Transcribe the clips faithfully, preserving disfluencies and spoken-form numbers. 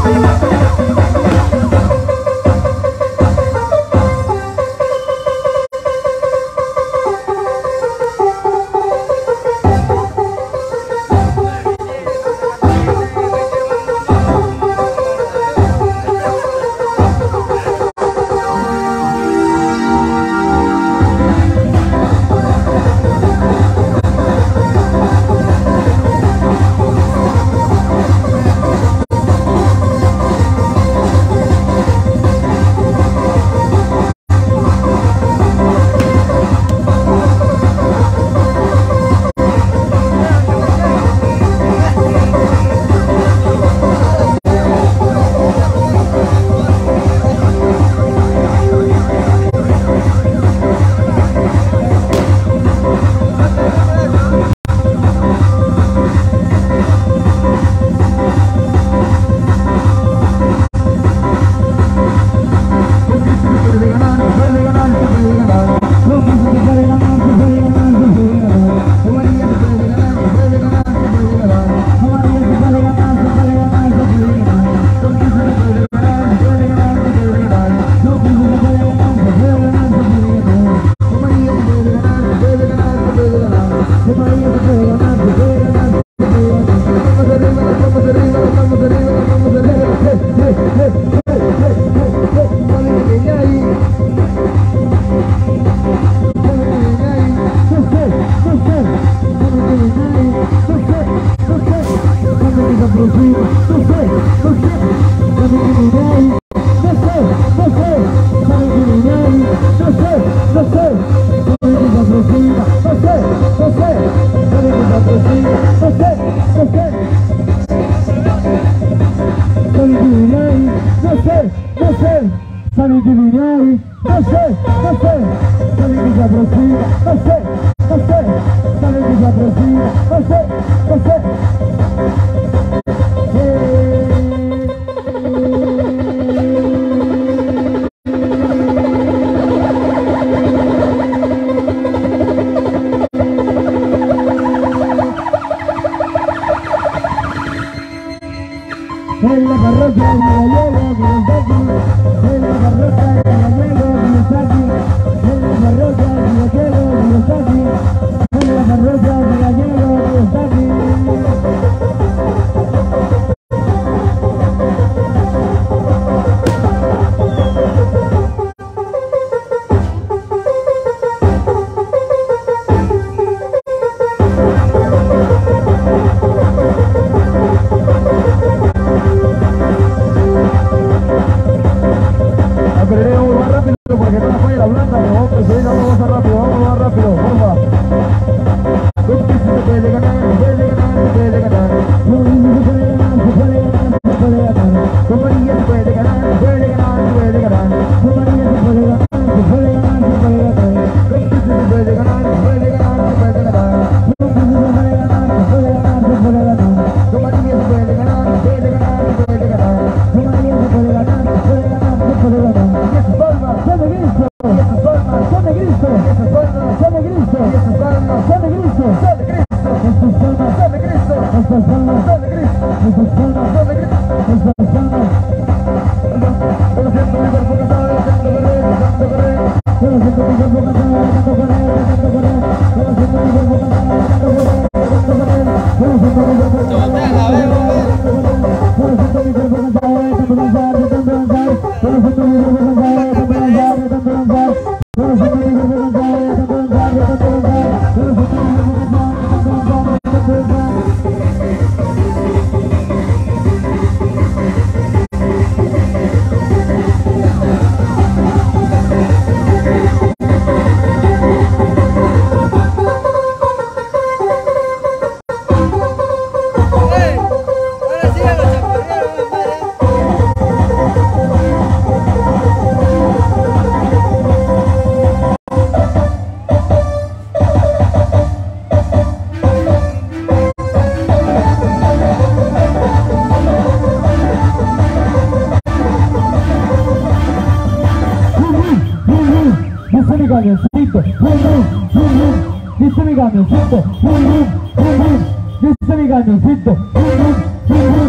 Dice mi camioncito,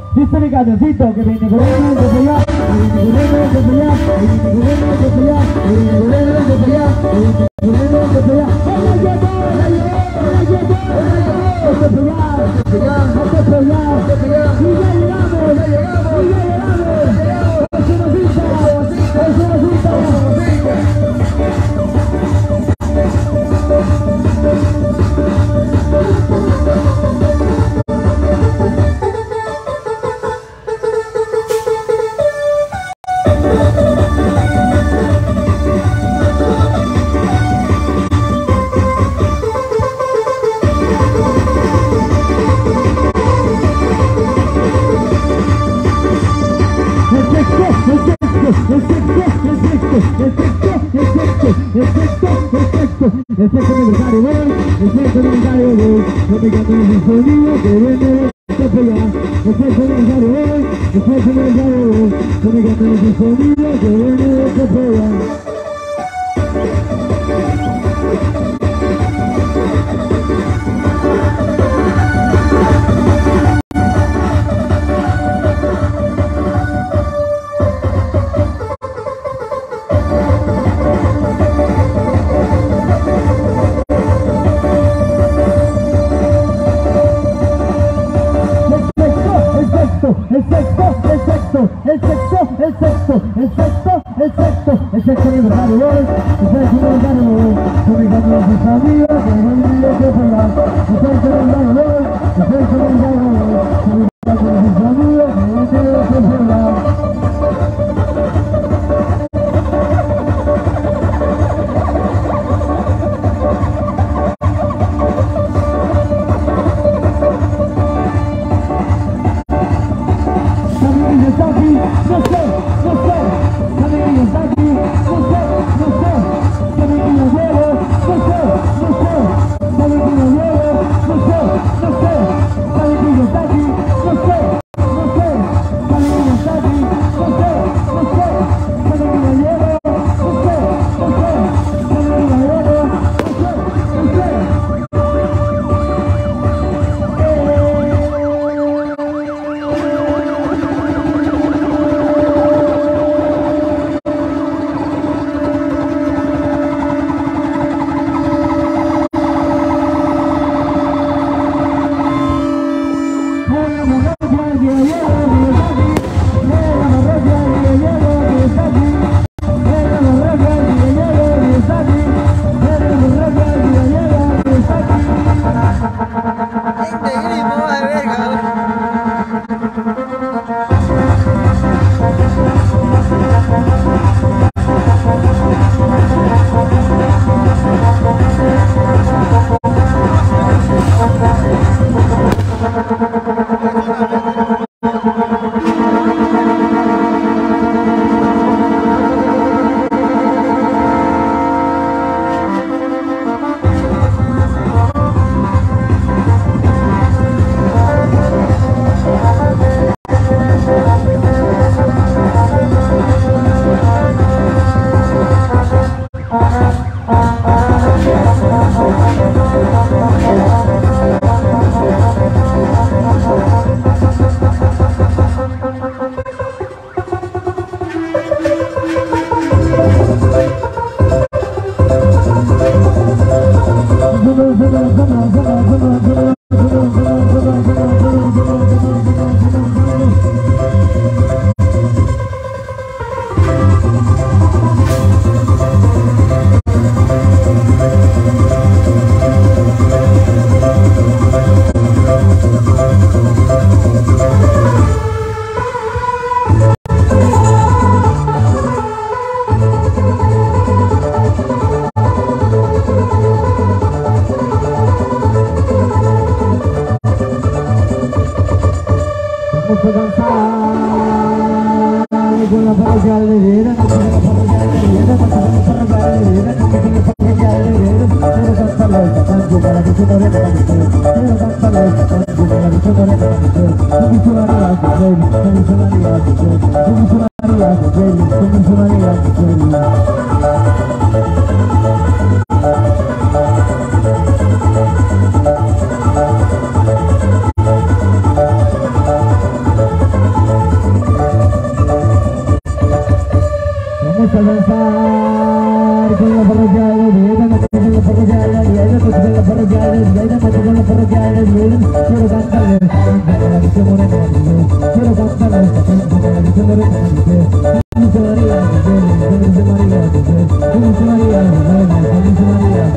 Dice mi cancioncito que viene corriendo desde allá, que viene corriendo desde allá, que viene corriendo desde allá, que viene corriendo desde allá, que viene corriendo desde allá. ¡La llegó, la llegó, la llegó, la llegó! ¡Desde allá, desde allá, desde allá, desde allá! ¡Y ya llegamos, ya llegamos, y ya llegamos! ¡Es una cita, es una cita, es una cita! El sexto aniversario, voy, el sexto aniversario, voy, no me canten el sonido que viene de allá. El sexto aniversario, voy, el sexto aniversario, voy, no me canten el sonido que viene de allá. El sexto, el sexto, el sexto, el sexto, el sexto, el sexto, el sexto aniversario, voy, el sexto aniversario, voy, no me canten sus amigos que no me digan que pegar. El sexto aniversario, voy, el sexto aniversario, voy, no me canten sus amigos que no me digan que pegar. quiero cantar a esta gente con la visión de Reina. Dice María, dice María, dice María, dice María,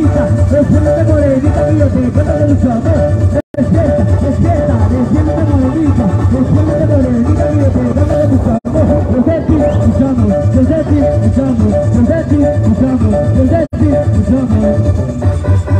Despierta, despierta, despierta, despierta, despierta, despierta, despierta, Usamos, los de ti, usamos.